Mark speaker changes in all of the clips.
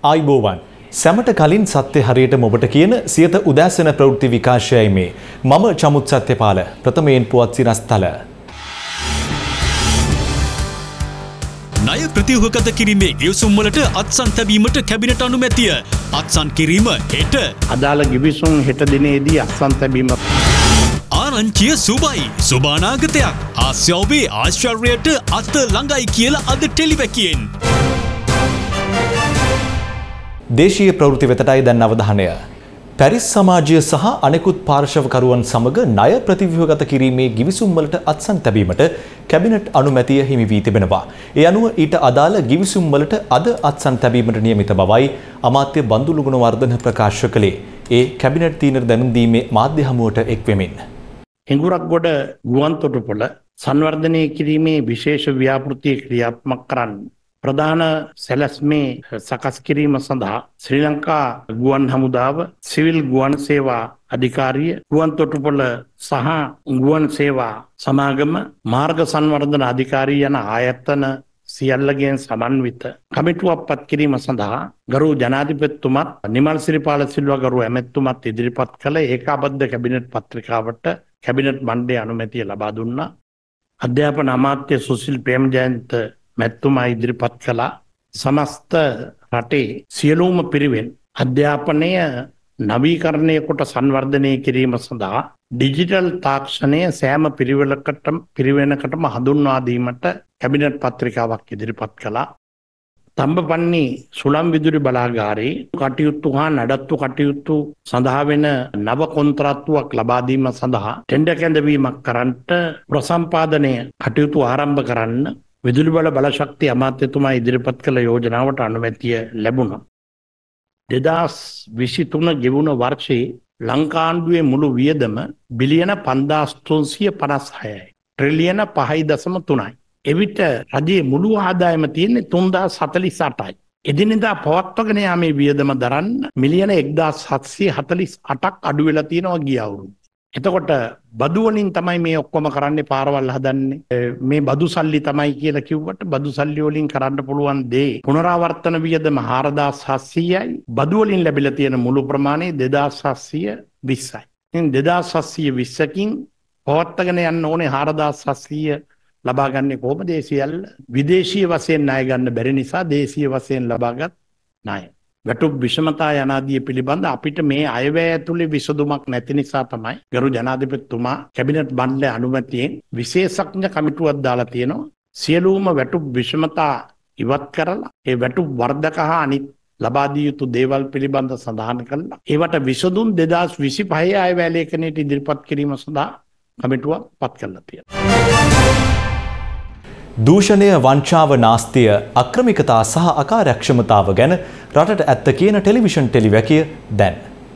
Speaker 1: ආයිබෝවන් සැමට කලින් සත්‍ය හරියටම ඔබට කියන සියත උදෑසන ප්‍රවෘත්ති විකාශයයි මේ මම චමුත් සත්‍යපාල ප්‍රථමයෙන් පුවත් සිරස්තල
Speaker 2: ණය ප්‍රතිව්‍යුහගත කිරීමේ ගිවිසුම් වලට අත්සන් තැබීමට කැබිනට් අනුමැතිය අත්සන් කිරීම හෙට
Speaker 3: අදාළ ගිවිසුම් හෙට දිනේදී අත්සන් තැබීම
Speaker 2: ආරංචිය සුබයි සුබානාගතයක් ආසියාවේ ආශ්චර්යයට අත ළඟයි කියලා අද ටෙලිවැකියෙන්
Speaker 1: දේශීය ප්‍රවෘත්ති වෙතටයි දැන් අවධානය. පැරිස් සමාජය සහ අනෙකුත් පාර්ශවකරුවන් සමග ණය ප්‍රතිව්‍යුහගත කිරීමේ ගිවිසුම් වලට අත්සන් තැබීමට කැබිනට් අනුමැතිය හිමි වී තිබෙනවා. ඒ අනුව ඊට අදාළ ගිවිසුම් වලට අද අත්සන් තැබීමට නියමිත බවයි අමාත්‍ය බන්දුලු ගුණවර්ධන ප්‍රකාශ කළේ. ඒ කැබිනට් තීරණ දැනුම් දීමේ මාධ්‍ය හමුවට එක් වෙමින්.
Speaker 3: හිඟුරක්ගොඩ ගුවන්තොටුපොළ සංවර්ධනය කිරීමේ විශේෂ ව්‍යාපෘතිය ක්‍රියාත්මක කරන්න ප්‍රධාන සැලැස්මේ සකස් කිරීම සඳහා ශ්‍රී ලංකා ගුවන් හමුදාව සිවිල් ගුවන් සේවා අධිකාරිය ගුවන්තොටුපොළ සහ ගුවන් සේවා සමාගම මාර්ග සංවර්ධන අධිකාරිය යන ආයතන සියල්ලගෙන් සමන්විත කමිටුවක් පත් කිරීම සඳහා ගරු ජනාධිපතිතුමත් නිමල් සිරිපාල සිල්වා ගරු ඇමැතිතුමත් ඉදිරිපත් කළ ඒකාබද්ධ කැබිනට් පත්‍රිකාවට කැබිනට් මණ්ඩලයේ අනුමැතිය ලබා දුන්නා. අධ්‍යාපන අමාත්‍ය සුසිල් ප්‍රේමජයන්ත මැතිතුමා ඉදිරිපත් කළා සමස්ත රටේ සියලුම පිරිවෙන් අධ්‍යාපනය නවීකරණය කොට සංවර්ධනය කිරීම සඳහා ඩිජිටල් තාක්ෂණය සෑම පිරිවෙනකටම හඳුන්වා දීමට කැබිනට් පත්‍රිකාවක් ඉදිරිපත් කළා. තම්බපන්නි සුළම් විදුලි බලාගාරයේ කටයුතු හා නඩත්තු කටයුතු සඳහා වෙන නව කොන්ත්‍රාත්තුවක් ලබා දීම සඳහා ටෙන්ඩර් කැඳවීමක් කරන්නට ප්‍රසම්පාදනය කටයුතු ආරම්භ කරන්න විදුලි බල බලශක්ති අමාත්‍යතුමා ඉදිරිපත් කළ යෝජනාවට අනුමැතිය ලැබුණා. 2023 ගෙවුණ වර්ෂයේ ලංකාණ්ඩුවේ මුළු වියදම බිලියන 5356යි. ට්‍රිලියන 5.3යි. එවිට රජයේ මුළු ආදායම තියෙන්නේ 3048යි. එදිනෙදා පවත්වාගෙන යාමේ වියදම දරන්න මිලියන 1748ක් අඩු වෙලා තියෙනවා ගිය අවුරුද්දේ. එතකොට බදු වලින් තමයි මේ ඔක්කොම කරන්නේ පාරවල් හදන්නේ මේ බදු සල්ලි තමයි කියලා කිව්වට බදු සල්ලි වලින් කරන්න පුළුවන් දේ පුනරාවර්තන වියදම 4700යි බදු වලින් ලැබිලා තියෙන මුළු ප්‍රමාණය 2720යි. ඉතින් 2720කින් පවත්වාගෙන යන්න ඕනේ 4700 ලබා ගන්න කොහොමද ඒ සියල්ල විදේශීය වශයෙන් ණය ගන්න බැරි නිසා දේශීය වශයෙන් ලබාගත් ණය වැටුප් විෂමතා යනාදිය පිළිබඳ අපිට මේ අයවැය ඇතුලේ විසඳුමක් නැති නිසා තමයි ගරු ජනාධිපතිතුමා කැබිනට් මණ්ඩලයේ අනුමැතියෙන් විශේෂඥ කමිටුවක් දාලා තියෙනවා සියලුම වැටුප් විෂමතා ඉවත් කරලා ඒ වැටුප් වර්ධක හා අනිත් ලබා දිය යුතු දේවල් පිළිබඳ සඳහන් කළා ඒවට විසඳුම් 2025 අයවැය ලේඛනයට ඉදිරිපත් කිරීම සඳහා කමිටුවක් පත් කළා තියෙනවා.
Speaker 1: දූෂණය වංචාව නාස්තිය අක්‍රමිකතා සහ අකාර්යක්ෂමතාව ගැන රටට ඇත්ත කියන ටෙලිවිෂන් ටෙලිවැකිය දැන්.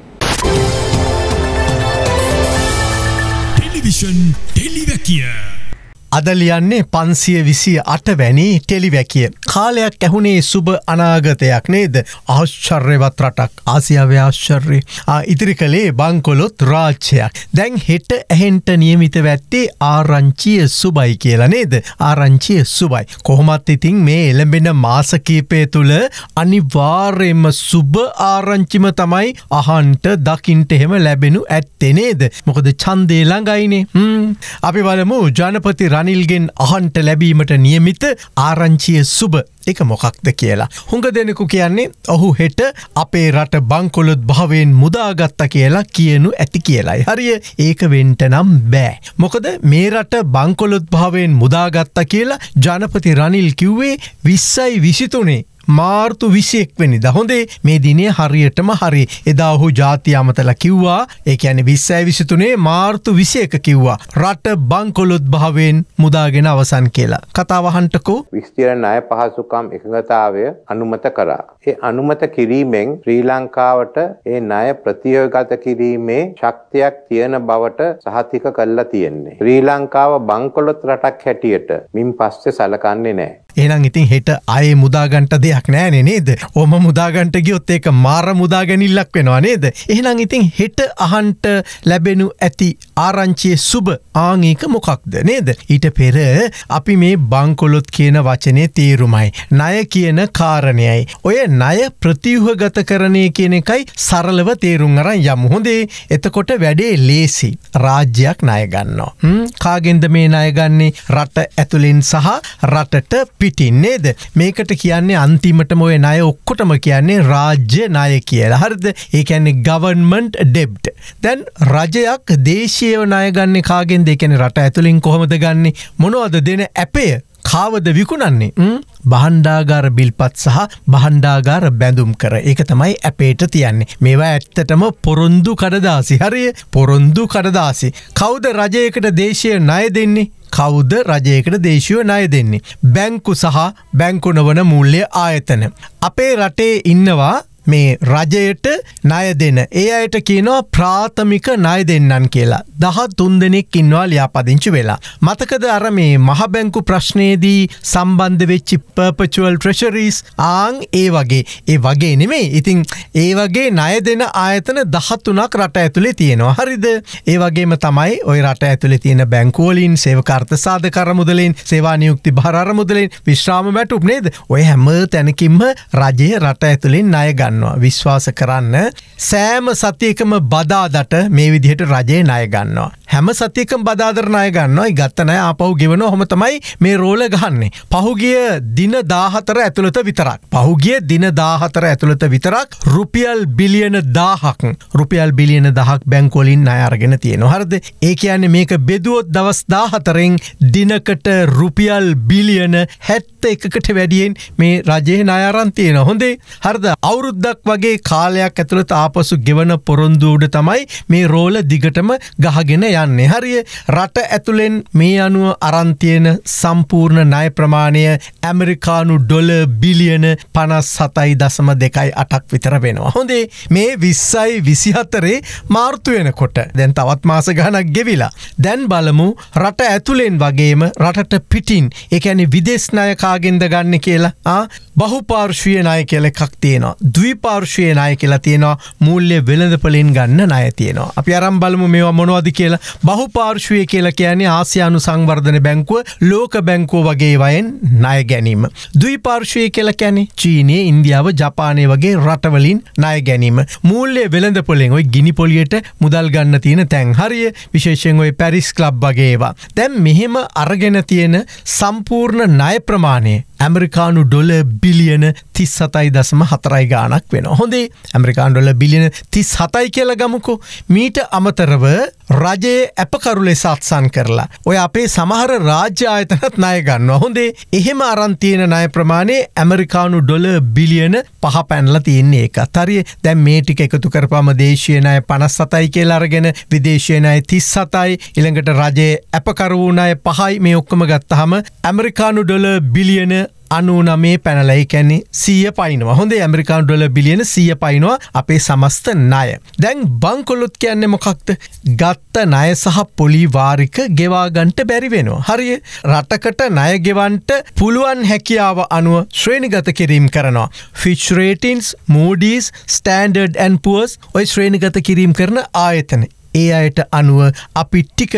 Speaker 2: ටෙලිවිෂන් ටෙලිවැකිය
Speaker 4: අද ලියන්නේ 528 වැනි ටෙලිවැකිය. කාලයක් ඇහුනේ සුබ අනාගතයක් නේද? ආශ්චර්යවත් රටක්. ආසියාවේ ආශ්චර්ය. ඉදිරි කලේ බංකොලොත් රාජ්‍යයක්. දැන් හෙට ඇහෙන්ට නියමිත වැත්තේ ආරංචිය සුබයි කියලා නේද? ආරංචිය සුබයි. කොහොමත් ඉතින් මේ එළඹෙන මාස කීපය තුල අනිවාර්යයෙන්ම සුබ ආරංචිම තමයි අහන්ට දකින්ට එහෙම ලැබෙනු ඇත්තේ නේද? මොකද ඡන්දේ ළඟයිනේ. අපි බලමු ජනපති රනිල්ගෙන් අහන්ට ලැබීමට නියමිත ආරංචිය සුබ එක මොකක්ද කියලා. හුඟ දෙනෙකු කියන්නේ ඔහු හෙට අපේ රට බංකොලොත් භාවයෙන් මුදාගත්තා කියලා කියනු ඇති කියලායි. හරිය ඒක වෙන්න නම් බෑ. මොකද මේ රට බංකොලොත් භාවයෙන් මුදාගත්තා කියලා ජනපති රනිල් කිව්වේ 20යි 23 මාර්තු 21 වෙනිදා. හොඳේ මේ දිනේ හරියටම හරි. එදා ඔහු ජාතිය අමතලා කිව්වා. ඒ කියන්නේ 20යි 23 මාර්තු 21 කිව්වා. රට බංකොලොත් භාවයෙන් මුදාගෙන අවසන් කියලා. කතාව අහන්නකෝ.
Speaker 5: විස්තර ණය පහසුකම් එකඟතාවය අනුමත කරා. ඒ අනුමත කිරීමෙන් ශ්‍රී ලංකාවට ඒ ණය ප්‍රතිව්‍යුහගත කිරීමේ ශක්තියක් තියෙන බවට සහතික කරලා තියෙන්නේ. ශ්‍රී ලංකාව බංකොලොත් රටක් හැටියට මින් පස්සේ සලකන්නේ නැහැ.
Speaker 4: එහෙනම් ඉතින් හෙට ආයේ මුදාගන්ට දෙයක් නෑනේ නේද? ඔම මුදාගන්ට ගියොත් ඒක මාර මුදාගැනිල්ලක් වෙනවා නේද? එහෙනම් ඉතින් හෙට අහන්ට ලැබෙනු ඇති ආරංචියේ සුබ ආංගික මොකක්ද නේද? ඊට පෙර අපි මේ බංකොලොත් කියන වචනේ තේරුමයි ණය කියන කාරණයයි ඔය ණය ප්‍රතිව්‍යුහගතකරණය කියන එකයි සරලව තේරුම් අරන් යමු. හොඳේ. එතකොට වැඩේ ලේසි. රාජ්‍යයක් ණය ගන්නවා. කාගෙන්ද මේ ණය ගන්නේ? රට ඇතුලෙන් සහ රටට පිටින් නේද? මේකට කියන්නේ අන්තිමටම ඔය ණය ඔක්කොටම කියන්නේ රාජ්‍ය ණය කියලා. හරිද? ඒ කියන්නේ government debt. දැන් රජයක් දේශීය ණය ගන්නේ කාගෙන්ද? ඒ කියන්නේ රට ඇතුලින් කොහොමද ගන්නෙ? මොනවද දෙන ඇපය? කාවද විකුණන්නේ? බහණ්ඩාගාර බිල්පත් සහ බහණ්ඩාගාර බැඳුම් කර. ඒක තමයි ඇපේට තියන්නේ. මේවා ඇත්තටම පොරොන්දු කඩදාසි. හරිය? පොරොන්දු කඩදාසි. කවුද රජයකට දේශීය ණය දෙන්නේ? කවුද රජයකට දේශීය ණය දෙන්නේ? බැංකු සහ බැංකු නොවන මූල්‍ය ආයතන. අපේ රටේ ඉන්නවා මේ රජයට ණය දෙන. ඒ අයට කියනවා ප්‍රාථමික ණය දෙන්නන් කියලා. 13 දෙනෙක් ඉන්නවා ලියාපදිංචි වෙලා. මතකද අර මේ මහ බැංකු ප්‍රශ්නයේදී සම්බන්ධ වෙච්ච perpetual treasuries ඒ වගේ නෙමෙයි. ඉතින් ඒ වගේ ණය දෙන ආයතන 13ක් රට ඇතුලේ තියෙනවා. හරිද? ඒ වගේම තමයි ওই රට ඇතුලේ තියෙන බැංකු වලින් සේවක අර්ථසාධක අරමුදලෙන් සේවා නියුක්ති භාර අරමුදලෙන් විශ්‍රාම වැටුප් නේද? ඔය හැම තැනකින්ම රජය රට ඇතුලෙන් ණය ගන්න. විශ්වාස කරන්න සෑම සතියකම බදාදට මේ විදිහට රජයේ ණය ගන්නවා. හැම සතියකම බදාදට ණය ගන්නවා. ඒ ගත්ත ණය ආපහු ගෙවනවා. ඔහොම තමයි මේ රෝල ගහන්නේ. පහුගිය දින 14 ඇතුළත විතරක්. පහුගිය දින 14 ඇතුළත විතරක් රුපියල් බිලියන 1000ක් රුපියල් බිලියන 1000ක් බැංකු වලින් ණය අරගෙන තියෙනවා. හරිද? ඒ කියන්නේ මේක බෙදුවොත් දවස් 14න් දිනකට රුපියල් බිලියන 71කට වැඩියෙන් මේ රජයේ ණය අරන් තියෙනවා. හොඳේ. හරිද? අවුරුද්දක් වගේ කාලයක් ඇතුළත ආපසු ගෙවන පොරොන්දු උඩ තමයි මේ රෝල දිගටම ගහගෙන යන්නේ. හරිය? රට ඇතුලෙන් මේ අනුව අරන් තියෙන සම්පූර්ණ ණය ප්‍රමාණය ඇමරිකානු ඩොලර් බිලියන 57.28ක් විතර වෙනවා. හොඳේ. මේ 20යි 24 මාර්තු වෙනකොට දැන් තවත් මාස ගණනක් ගෙවිලා. දැන් බලමු රට ඇතුලෙන් වගේම රටට පිටින් ඒ කියන්නේ විදේශ ණය කාගෙන්ද ගන්න කියලා. බහුපාර්ශ්වීය ණය කියලා එකක් තියෙනවා. ද්විපාර්ශ්වීය ණය කියලා තියෙනවා. මූල්‍ය වෙළඳපොලින් ගන්න ණය තියෙනවා. අපි අරන් බලමු මේවා මොනවද කියලා. බහුපාර්ශ්වීය කියලා කියන්නේ ආසියානු සංවර්ධන බැංකුව, ලෝක බැංකුව වගේ වයින් ණය ගැනීම. ද්විපාර්ශ්වීය කියලා කියන්නේ චීනය, ඉන්දියාව, ජපානය වගේ රටවලින් ණය ගැනීම. මූල්‍ය වෙළඳපොලෙන් ඔය ගිනි පොලියට මුදල් ගන්න තියෙන තැන්. හරිය? විශේෂයෙන් ඔය පැරිස් ක්ලබ් වගේ ඒවා. දැන් මෙහෙම අරගෙන තියෙන සම්පූර්ණ ණය ප්‍රමාණය ඇමරිකානු ඩොලර් බිලියන 37.4 ගාණක් වෙනවා. හොඳේ. ඇමරිකානු ඩොලර් බිලියන 37යි කියලා ගමුකෝ. මීට අමතරව රජයේ අපකරු ලෙස අත්සන් කරලා ඔය අපේ සමහර රාජ්‍ය ආයතනත් ණය ගන්නවා. හොඳේ. එහෙම අරන් තියෙන ණය ප්‍රමාණය ඇමරිකානු ඩොලර් බිලියන 5 පැනලා තියෙන්නේ ඒකත්. හරිය? දැන් මේ ටික එකතු කරපුවම දේශීය ණය 57යි කියලා අරගෙන විදේශීය ණය 37යි ඊළඟට රජයේ අපකරු ණය 5යි මේ ඔක්කොම ගත්තාම ඇමරිකානු ඩොලර් බිලියන 99 පැනලා. ඒ කියන්නේ 100 පයින්නවා. හොඳේ. ඇමරිකානු ඩොලර් බිලියන 100 පයින්නවා අපේ සමස්ත ණය. දැන් බංකොලොත් කියන්නේ මොකක්ද? ගත්ත ණය සහ පොලි වාරික ගෙවා ගන්නට බැරි වෙනවා. හරිය? රටකට ණය ගෙවන්නට පුළුවන් හැකියාව අනුව ශ්‍රේණිගත කිරීම කරනවා. Fitch Ratings, Moody's, Standard and Poor's ඔය ශ්‍රේණිගත කිරීම කරන ආයතන. ඒ අයට අනුව අපි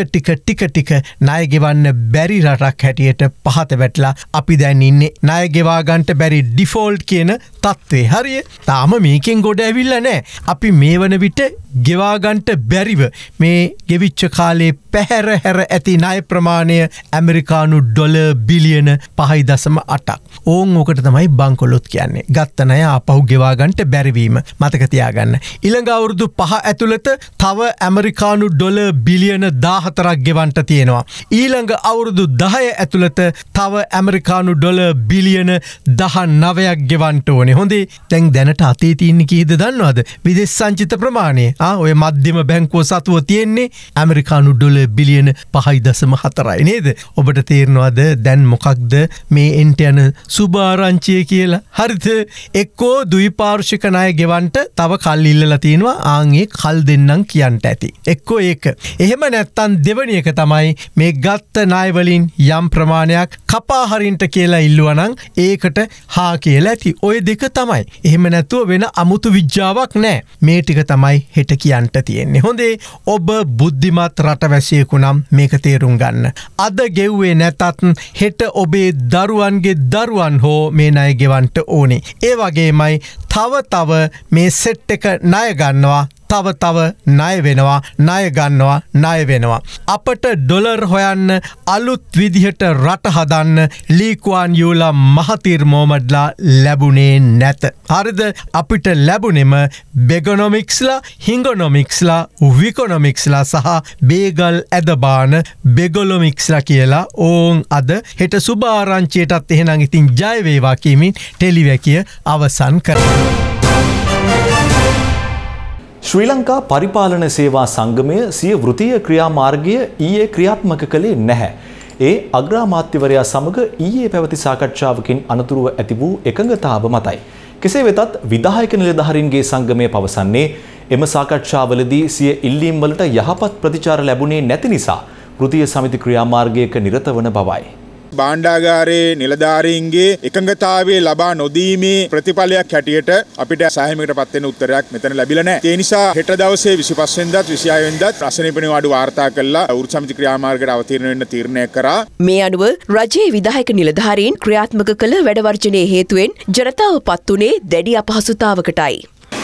Speaker 4: ටික ණය ගෙවන්න බැරි රටක් හැටියට පහත වැටලා අපි දැන් ඉන්නේ ණය ගෙවා ගන්නට බැරි ඩිෆෝල්ට් කියන තත්ත්වේ. හරිය? තාම මේකෙන් ගොඩ ඇවිල්ලා නැහැ. අපි මේ වන විට ගෙවා ගන්නට බැරිව මේ ගෙවිච්ච කාලේ පැහැර හැර ඇති ණය ප්‍රමාණය ඇමරිකානු ඩොලර් බිලියන 5.8ක්. ඕකට තමයි බංකොලොත් කියන්නේ. ගත්ත ණය ආපහු ගෙවා ගන්නට බැරිවීම. මතක තියාගන්න. ඊළඟ අවුරුදු 5 ඇතුළත තව ඇමරිකානු ඩොලර් බිලියන 14ක් ගෙවන්නට තියෙනවා. ඊළඟ අවුරුදු 10 ඇතුළත තව ඇමරිකානු ඩොලර් බිලියන 19ක් ගෙවන්නට ඕනේ. හොඳේ. දැන් දැනට අතේ තියෙන්නේ කීයද දන්නවද? විදේශ සංචිත ප්‍රමාණය. ඔය මධ්‍යම බැංකුව සතුව තියෙන්නේ ඇමරිකානු ඩොලර් බිලියන 5.4යි නේද? ඔබට තේරෙනවද දැන් මොකක්ද මේ එන්ට යන සුභාරංචිය කියලා? හරිද? එක්කෝ ද්විපාර්ශ්වික ණය ගෙවන්නට තව කල් ඉල්ලලා තියෙනවා. ඒ කල් දෙන්නම් කියන්න ඇති. එක්කෝ ඒක. එහෙම නැත්තම් දෙවැනි එක තමයි මේ ගත්ත ණය වලින් යම් ප්‍රමාණයක් කපා හරින්ට කියලා ඉල්ලුවා නම් ඒකට හා කියලා ඇති. ඔය දෙක තමයි. එහෙම නැතුව වෙන අමුතු විද්‍යාවක් නෑ. මේ ටික තමයි හෙට කියන්ට තියෙන්නේ. හොඳේ ඔබ බුද්ධිමත් රටවැසියෙකු නම් මේක තේරුම් ගන්න. අද ගෙව්වේ නැතත් හෙට ඔබේ දරුවන්ගේ දරුවන් හෝ මේ ණය ගෙවන්ට ඕනේ. ඒ වගේමයි තව මේ සෙට් එක ණය ගන්නවා. තව ණය වෙනවා, ණය ගන්නවා, ණය වෙනවා. අපට ඩොලර් හොයන්න අලුත් විදිහට රට හදන්න ලී කුවාන් යූලා මහතිර් මොහමඩ්ලා ලැබුණේ නැත. හරිද? අපිට ලැබුණෙම බෙගොනොමික්ස්ලා, හිංගොනොමික්ස්ලා, විකොනොමික්ස්ලා සහ බේගල් ඇදබාන බෙගොලොමික්ස්ලා කියලා ඕන් අද හෙට සුභාරංචියටත් එහෙනම් ඉතින් ජය වේවා කියමින් ටෙලිවැකිය අවසන් කරනවා.
Speaker 1: ශ්‍රී ලංකා පරිපාලන සේවා සංගමය සිය වෘත්තීය ක්‍රියාමාර්ගය ඊයේ ක්‍රියාත්මක කළේ නැහැ. ඒ අග්‍රාමාත්‍යවරයා සමග ඊයේ පැවති සාකච්ඡාවකින් අනතුරුව ඇති වූ එකඟතාව මතයි. කෙසේ වෙතත් විධායක නිලධාරීන්ගේ සංගමය පවසන්නේ එම සාකච්ඡාවලදී සිය ඉල්ලීම් වලට යහපත් ප්‍රතිචාර ලැබුණේ නැති නිසා වෘත්තීය සමිති ක්‍රියාමාර්ගයක නිරත වන බවයි.
Speaker 6: භාණ්ඩාගාරයේ නිලධාරීන්ගේ එකඟතාවය ලබා නොදීමේ ප්‍රතිඵලයක් හැටියට අපිට සෑහීමකට පත් වෙන උත්තරයක් මෙතන ලැබිලා නැහැ. ඒ නිසා හෙට දවසේ 25 වෙනිදාත් 26 වෙනිදාත් රසනීප නිවාඩු වාර්තා කළා වෘත්තීය සමිති ක්‍රියාමාර්ගයට අවතීර්ණ වෙන්න තීරණය කරා.
Speaker 7: මේ අනුව රජයේ විධායක නිලධාරීන් ක්‍රියාත්මක කළ වැඩවර්ජනයේ හේතුවෙන් ජනතාව පත් වුණේ දැඩි අපහසුතාවකටයි.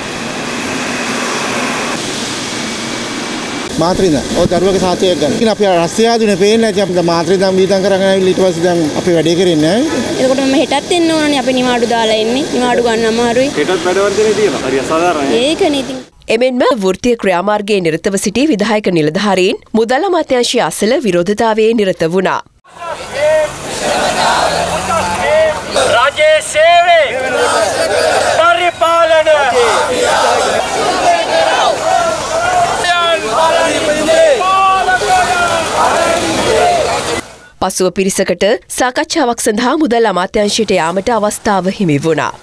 Speaker 8: මාත්‍රිද ඔය දරුවගේ සාතියක් ගන්න. ඉතින් අපි රස්සිය ආදුනේ පේන්නේ නැති අපි මාත්‍රිදම් වීදම් කරගෙන ආවිල්ලා ඊට පස්සේ දැන් අපි වැඩේ කරන්නේ නැහැ.
Speaker 9: එතකොට මම හෙටත් එන්න ඕනනේ අපි නිවාඩු දාලා එන්නේ. නිවාඩු ගන්න අමාරුයි.
Speaker 10: හෙටත් වැඩවර්ධනේ තියෙනවා. හරි අසාධාරණයි.
Speaker 9: ඒකනේ ඉතින්.
Speaker 7: එමෙන්ම වෘත්තීය ක්‍රියාමාර්ගයේ නිරතව සිටි විධායක නිලධාරීන් මුදල් අමාත්‍යාංශය අසල විරෝධතාවයේ නිරත වුණා.
Speaker 10: රජයේ සේවයේ පරිපාලන
Speaker 7: පසුව පිරිසකට සාකච්ඡාවක් සඳහා මුදල් අමාත්‍යාංශයට යාමට අවස්ථාව හිමි වුණා.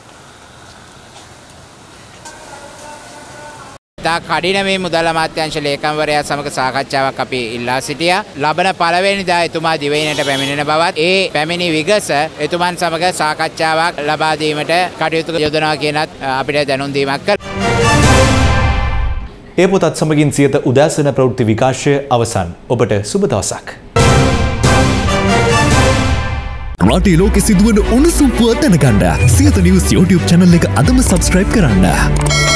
Speaker 11: කඩින මේ මුදල් අමාත්‍යාංශ ලේකම්වරයා සමග සාකච්ඡාවක් අපි ඉල්ලා සිටියා. ලබන පළවෙනිදා එතුමා දිවයිනට පැමිණෙන බවත් ඒ පැමිණි විගස එතුමන් සමග සාකච්ඡාවක් ලබා දීමට කටයුතු යොදනවා කියනත් අපිට දැනුම් දීමක් කළා.
Speaker 1: ඒ පොතත් සමගින් සියත උදෑසන ප්‍රවෘත්ති විකාශය අවසන්. ඔබට සුබ දවසක්.
Speaker 2: රටේ ලෝකෙ සිදුවන උණුසුම් පුවත් දැනගන්න සියත නිවුස් YouTube channel එක අදම subscribe කරන්න.